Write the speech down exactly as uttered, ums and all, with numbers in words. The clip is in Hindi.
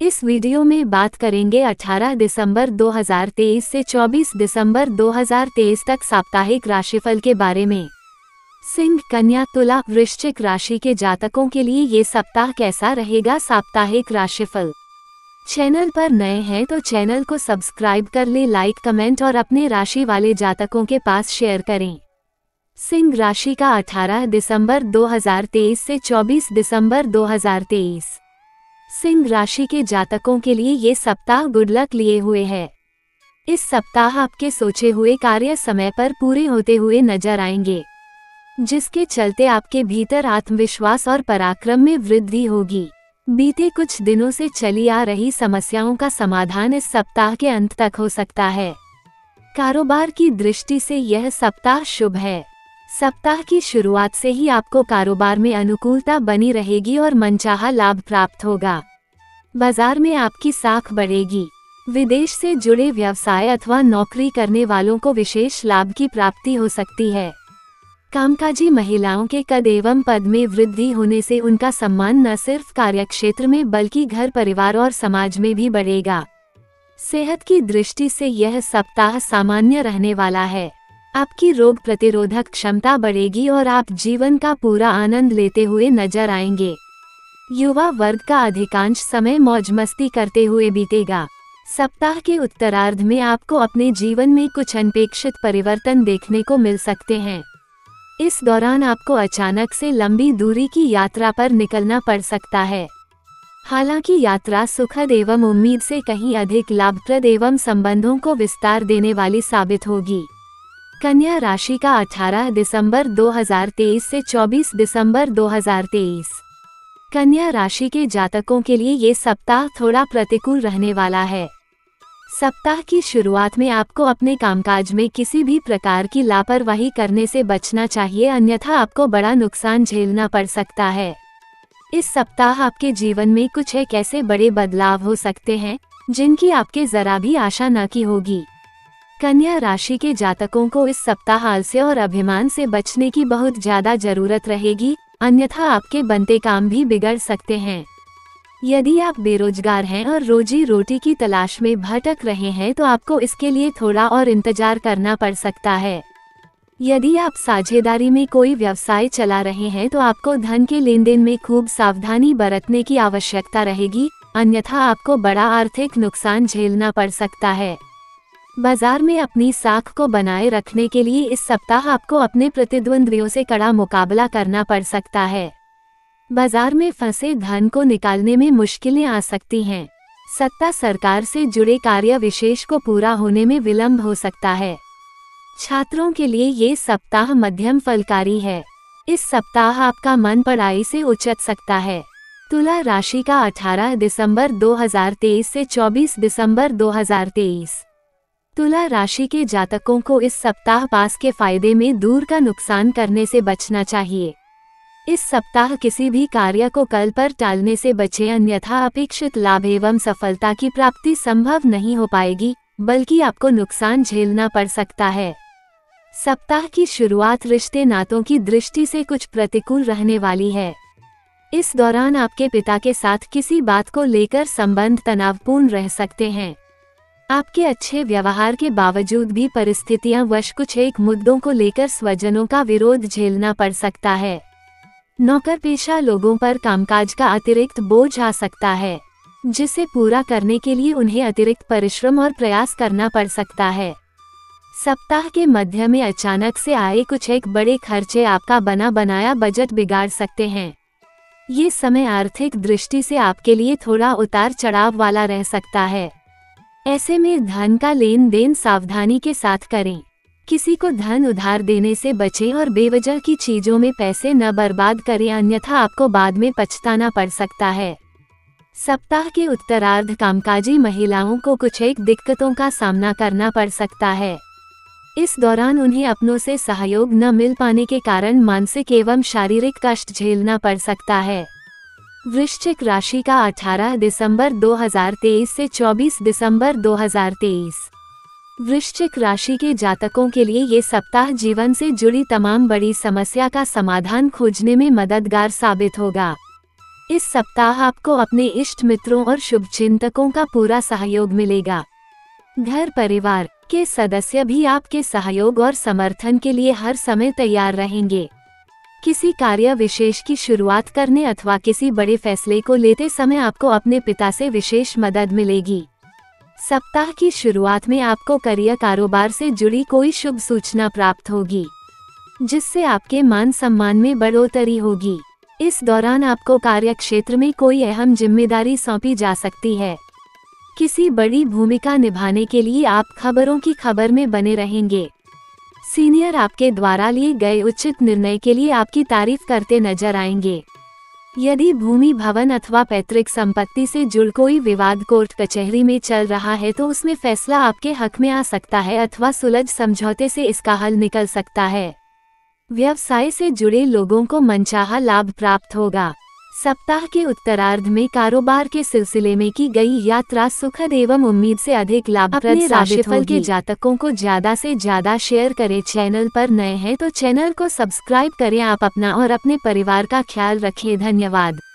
इस वीडियो में बात करेंगे अठारह दिसंबर दो हज़ार तेईस से चौबीस दिसंबर दो हज़ार तेईस तक साप्ताहिक राशिफल के बारे में। सिंह, कन्या, तुला, वृश्चिक राशि के जातकों के लिए ये सप्ताह कैसा रहेगा? साप्ताहिक राशिफल। चैनल पर नए हैं तो चैनल को सब्सक्राइब कर ले, लाइक, कमेंट और अपने राशि वाले जातकों के पास शेयर करें। सिंह राशि का अठारह दिसंबर दो हज़ार तेईस से चौबीस दिसंबर दो हज़ार तेईस। सिंह राशि के जातकों के लिए ये सप्ताह गुड लक लिए हुए है। इस सप्ताह आपके सोचे हुए कार्य समय पर पूरे होते हुए नजर आएंगे, जिसके चलते आपके भीतर आत्मविश्वास और पराक्रम में वृद्धि होगी। बीते कुछ दिनों से चली आ रही समस्याओं का समाधान इस सप्ताह के अंत तक हो सकता है। कारोबार की दृष्टि से यह सप्ताह शुभ है। सप्ताह की शुरुआत से ही आपको कारोबार में अनुकूलता बनी रहेगी और मनचाहा लाभ प्राप्त होगा। बाजार में आपकी साख बढ़ेगी। विदेश से जुड़े व्यवसाय अथवा नौकरी करने वालों को विशेष लाभ की प्राप्ति हो सकती है। कामकाजी महिलाओं के कद एवं पद में वृद्धि होने से उनका सम्मान न सिर्फ कार्यक्षेत्र में बल्कि घर, परिवार और समाज में भी बढ़ेगा। सेहत की दृष्टि से यह सप्ताह सामान्य रहने वाला है। आपकी रोग प्रतिरोधक क्षमता बढ़ेगी और आप जीवन का पूरा आनंद लेते हुए नजर आएंगे। युवा वर्ग का अधिकांश समय मौज मस्ती करते हुए बीतेगा। सप्ताह के उत्तरार्ध में आपको अपने जीवन में कुछ अनपेक्षित परिवर्तन देखने को मिल सकते हैं। इस दौरान आपको अचानक से लंबी दूरी की यात्रा पर निकलना पड़ सकता है। हालांकि यात्रा सुखद एवं उम्मीद से कहीं अधिक लाभप्रद एवं संबंधों को विस्तार देने वाली साबित होगी। कन्या राशि का अठारह दिसंबर दो हज़ार तेईस से चौबीस दिसंबर दो हज़ार तेईस। कन्या राशि के जातकों के लिए ये सप्ताह थोड़ा प्रतिकूल रहने वाला है। सप्ताह की शुरुआत में आपको अपने कामकाज में किसी भी प्रकार की लापरवाही करने से बचना चाहिए, अन्यथा आपको बड़ा नुकसान झेलना पड़ सकता है। इस सप्ताह आपके जीवन में कुछ एक ऐसे बड़े बदलाव हो सकते हैं जिनकी आपके जरा भी आशा न की होगी। कन्या राशि के जातकों को इस सप्ताह आलस्य और अभिमान से बचने की बहुत ज्यादा जरूरत रहेगी, अन्यथा आपके बनते काम भी बिगड़ सकते हैं। यदि आप बेरोजगार हैं और रोजी रोटी की तलाश में भटक रहे हैं तो आपको इसके लिए थोड़ा और इंतजार करना पड़ सकता है। यदि आप साझेदारी में कोई व्यवसाय चला रहे हैं तो आपको धन के लेन देन में खूब सावधानी बरतने की आवश्यकता रहेगी, अन्यथा आपको बड़ा आर्थिक नुकसान झेलना पड़ सकता है। बाजार में अपनी साख को बनाए रखने के लिए इस सप्ताह आपको अपने प्रतिद्वंद्वियों से कड़ा मुकाबला करना पड़ सकता है। बाजार में फंसे धन को निकालने में मुश्किलें आ सकती हैं। सत्ता सरकार से जुड़े कार्य विशेष को पूरा होने में विलंब हो सकता है। छात्रों के लिए ये सप्ताह मध्यम फलकारी है। इस सप्ताह आपका मन पढ़ाई से उचट सकता है। तुला राशि का अठारह दिसंबर दो हज़ार तेईस से चौबीस दिसंबर दो हज़ार तेईस। तुला राशि के जातकों को इस सप्ताह पास के फायदे में दूर का नुकसान करने से बचना चाहिए। इस सप्ताह किसी भी कार्य को कल पर टालने से बचें, अन्यथा अपेक्षित लाभ एवं सफलता की प्राप्ति संभव नहीं हो पाएगी, बल्कि आपको नुकसान झेलना पड़ सकता है। सप्ताह की शुरुआत रिश्ते नातों की दृष्टि से कुछ प्रतिकूल रहने वाली है। इस दौरान आपके पिता के साथ किसी बात को लेकर संबंध तनावपूर्ण रह सकते हैं। आपके अच्छे व्यवहार के बावजूद भी परिस्थितियां वश कुछ एक मुद्दों को लेकर स्वजनों का विरोध झेलना पड़ सकता है। नौकर पेशा लोगों पर कामकाज का अतिरिक्त बोझ आ सकता है, जिसे पूरा करने के लिए उन्हें अतिरिक्त परिश्रम और प्रयास करना पड़ सकता है। सप्ताह के मध्य में अचानक से आए कुछ एक बड़े खर्चे आपका बना बनाया बजट बिगाड़ सकते हैं। ये समय आर्थिक दृष्टि से आपके लिए थोड़ा उतार चढ़ाव वाला रह सकता है। ऐसे में धन का लेन देन सावधानी के साथ करें। किसी को धन उधार देने से बचें और बेवजह की चीजों में पैसे न बर्बाद करें, अन्यथा आपको बाद में पछताना पड़ सकता है। सप्ताह के उत्तरार्ध कामकाजी महिलाओं को कुछ एक दिक्कतों का सामना करना पड़ सकता है। इस दौरान उन्हें अपनों से सहयोग न मिल पाने के कारण मानसिक एवं शारीरिक कष्ट झेलना पड़ सकता है। वृश्चिक राशि का अठारह दिसंबर दो हज़ार तेईस से चौबीस दिसंबर दो हज़ार तेईस। वृश्चिक राशि के जातकों के लिए ये सप्ताह जीवन से जुड़ी तमाम बड़ी समस्या का समाधान खोजने में मददगार साबित होगा। इस सप्ताह आपको अपने इष्ट मित्रों और शुभचिंतकों का पूरा सहयोग मिलेगा। घर परिवार के सदस्य भी आपके सहयोग और समर्थन के लिए हर समय तैयार रहेंगे। किसी कार्य विशेष की शुरुआत करने अथवा किसी बड़े फैसले को लेते समय आपको अपने पिता से विशेष मदद मिलेगी। सप्ताह की शुरुआत में आपको करियर कारोबार से जुड़ी कोई शुभ सूचना प्राप्त होगी, जिससे आपके मान सम्मान में बढ़ोतरी होगी। इस दौरान आपको कार्यक्षेत्र में कोई अहम जिम्मेदारी सौंपी जा सकती है। किसी बड़ी भूमिका निभाने के लिए आप खबरों की खबर में बने रहेंगे। सीनियर आपके द्वारा लिए गए उचित निर्णय के लिए आपकी तारीफ करते नजर आएंगे। यदि भूमि भवन अथवा पैतृक संपत्ति से जुड़ कोई विवाद कोर्ट कचहरी में चल रहा है तो उसमें फैसला आपके हक में आ सकता है अथवा सुलझ समझौते से इसका हल निकल सकता है। व्यवसाय से जुड़े लोगों को मनचाहा लाभ प्राप्त होगा। सप्ताह के उत्तरार्ध में कारोबार के सिलसिले में की गई यात्रा सुखद एवं उम्मीद से अधिक लाभप्रद साबित होगी। के जातकों को ज्यादा से ज्यादा शेयर करें। चैनल पर नए हैं तो चैनल को सब्सक्राइब करें। आप अपना और अपने परिवार का ख्याल रखें। धन्यवाद।